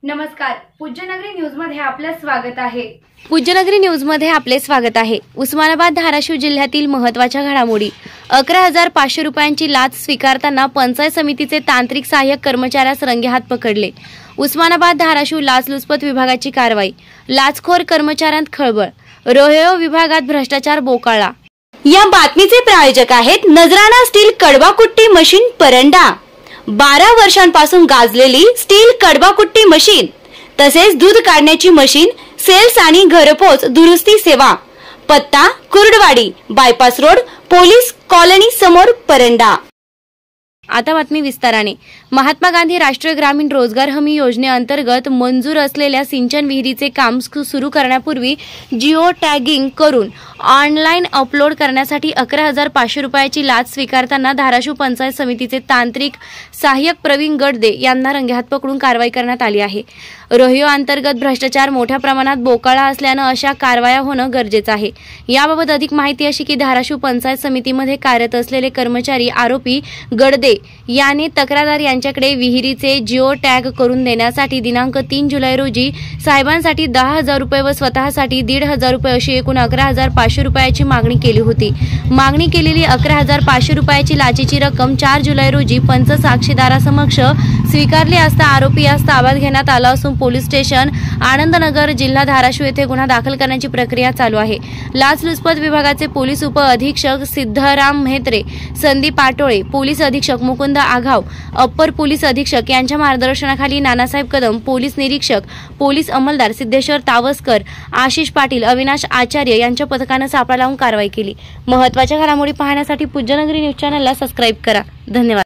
नमस्कार, पूज्यनगरी न्यूज मध्ये आपले स्वागत आहे। पूज्यनगरी न्यूज मध्ये आपले स्वागत आहे। उस्मानाबाद धाराशिव जिल्ह्यातील महत्त्वाच्या घडामोडी। 11,500 रुपयांची लाच स्वीकारताना पंचायत समितीचे तांत्रिक सहाय्यक कर्मचाऱ्यास रंगेहात पकडले। उस्मानाबाद धाराशिव लाचलुचपत विभागाची कारवाई। लाचखोर कर्मचाऱ्यांत खळबळ। रोहेओ विभागात भ्रष्टाचार बोकाळला। या बातमीचे प्रायोजक आहेत नजराणा स्टील कडवाकुट्टी मशीन परंडा। 12 वर्षांपासून गाजलेली स्टील कडवाकुट्टी मशीन तसेच दूध काढण्याची मशीन, सेल्स आणि घरपोच दुरुस्ती सेवा। पत्ता Kurduwadi, bypass road, police colony समोर, परंडा। आता बातमी विस्ताराने। महात्मा गांधी राष्ट्रीय ग्रामीण रोजगार हमी योजनेअंतर्गत मंजूर असलेल्या सिंचन विहिरीचे काम सुरू करण्यापूर्वी जिओ टॅगिंग करून ऑनलाईन अपलोड करण्यासाठी 11,500 रुपयाची लाच स्वीकारताना धाराशिव पंचायत समितीचे तांत्रिक सहाय्यक प्रवीण गडदे यांना रंगेहात पकडून कारवाई करण्यात आली आहे। रोहिओ अंतर्गत भ्रष्टाचार मोठ्या प्रमाणात बोकाळा असल्याने अशा कारवाया होणं गरजेचं आहे। याबाबत अधिक माहिती अशी की धाराशिव पंचायत समितीमध्ये कार्यरत असलेले कर्मचारी आरोपी गडदे याने तक्रारदार यांच्याकडे विहिरीचे जिओ टॅग करून देण्यासाठी दिनांक 3 जुलै रोजी साहेबांसाठी 10,000 रुपये व स्वतःसाठी 1,500 रुपये अशी एकूण 11,500 रुपयाची मागणी केली होती। मागणी केलेली 11,500 रुपयाची लाचेची रक्कम 4 जुलै रोजी पंच साक्षीदारासमक्ष स्वीकारली असता आरोपी यास ताब्यात घेण्यात आला असून पोलीस स्टेशन आनंदनगर जिल्हा धाराशिव येथे गुन्हा दाखल करण्याची प्रक्रिया चालू आहे। लाचलुचपत विभागाचे पोलीस उप अधीक्षक सिद्धराम म्हेत्रे, संदीप पाटोळे, पोलीस अधीक्षक मुकुंद आघाव, अप्पर पोलीस अधीक्षक यांच्या मार्गदर्शनाखाली नानासाहेब कदम, पोलीस निरीक्षक, पोलीस अंमलदार सिद्धेश्वर तावस्कर, आशिष पाटील, अविनाश आचार्य यांच्या पथकाने सापळा लावून कारवाई केली। महत्त्वाच्या घडामोडी पाहण्यासाठी पूज्यनगरी न्यूज चॅनलला सबस्क्राइब करा। धन्यवाद।